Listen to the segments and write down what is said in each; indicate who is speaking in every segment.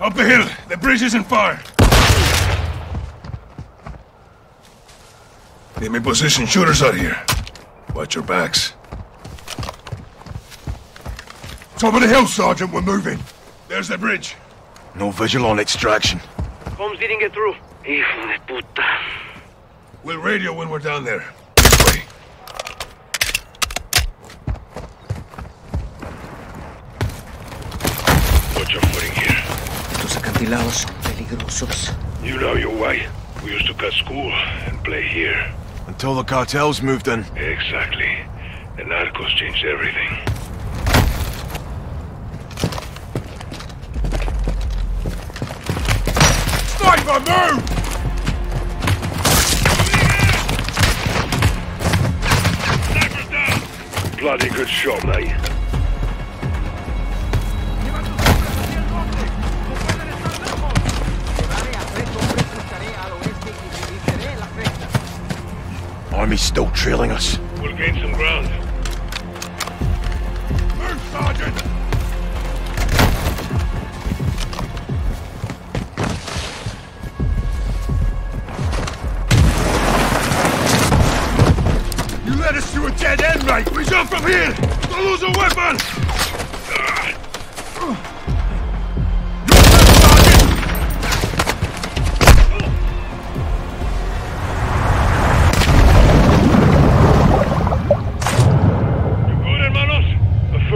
Speaker 1: Up the hill. The bridge is in fire. Enemy position shooters out here. Watch your backs. Top of the hill, Sergeant. We're moving. There's the bridge.
Speaker 2: No visual on extraction.
Speaker 3: Comms didn't get through. Hijo de puta.
Speaker 1: We'll radio when we're down there. This way.
Speaker 4: Put your footing here.
Speaker 5: Estos acantilados son peligrosos.
Speaker 4: You know your way. We used to cut school and play here.
Speaker 2: Until the cartels moved in.
Speaker 4: Exactly. The narcos changed everything.
Speaker 1: Sniper, move!
Speaker 4: Sniper's down! Bloody good shot, mate.
Speaker 2: Army's still trailing us.
Speaker 4: We'll gain some ground.
Speaker 1: Move, Sergeant! You led us to a dead end, mate! We jump from here! Don't lose a weapon!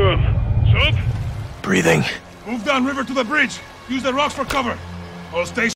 Speaker 2: Breathing.
Speaker 1: Move downriver to the bridge. Use the rocks for cover. All stations.